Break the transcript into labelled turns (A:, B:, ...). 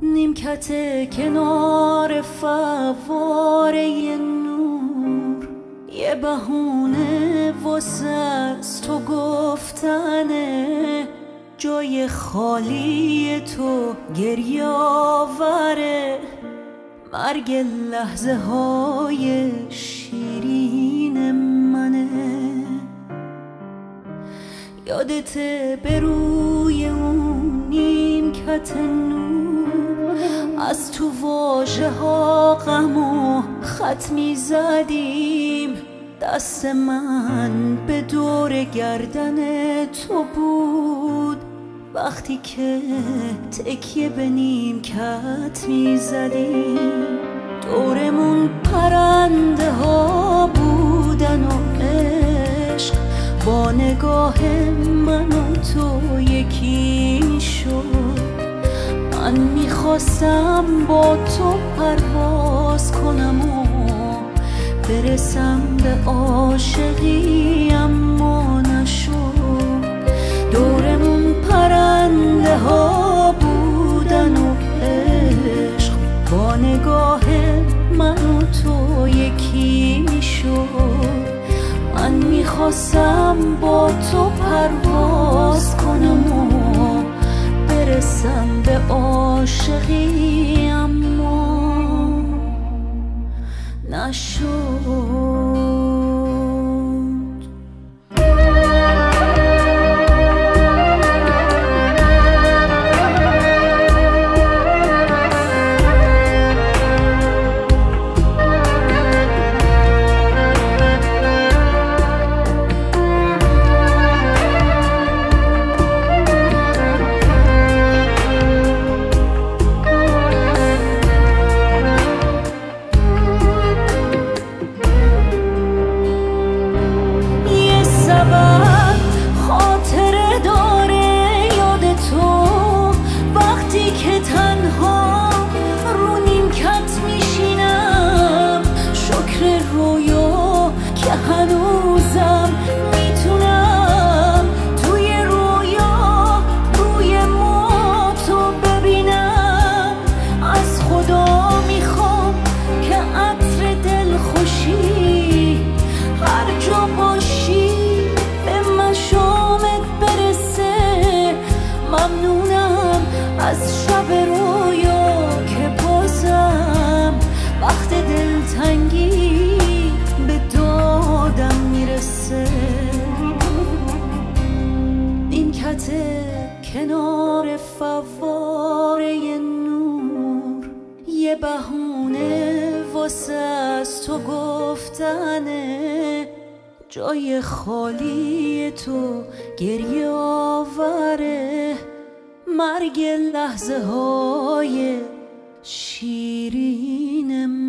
A: نیمکت کنار فواره نور، یه بهونه واسه از تو گفتنه، جای خالی تو گریه آوره. مرگ لحظه های شیرین منه. یادت به روی اون نیمکت نور، از تو واژه ها غم و خط می زدیم. دست من به دور گردن تو بود، وقتی که تکیه به نیمکت می زدیم. دورمون پرنده ها بودن و عشق با نگاه من و تو یکی می شد. من میخواستم با تو پرواز کنم و برسم به عاشقی، اما نشد. دورمون پرنده ها بودن و عشق با نگاه من و تو یکی میشد. من میخواستم با تو پرواز کنم و برسم به عاشقی، اما نشد. هنوزم میتونم توی رویا روی ما تو ببینم. از خدا میخوام که عطر دلخوشی هر جا باشی به مشامت برسه. ممنونم از شب رویا که بازم وقت دلتنگی نیمکت کنار فواره نور، یه بهونه واسه از تو گفتنه، جای خالی تو گریه آوره. مرگ لحظه های شیرین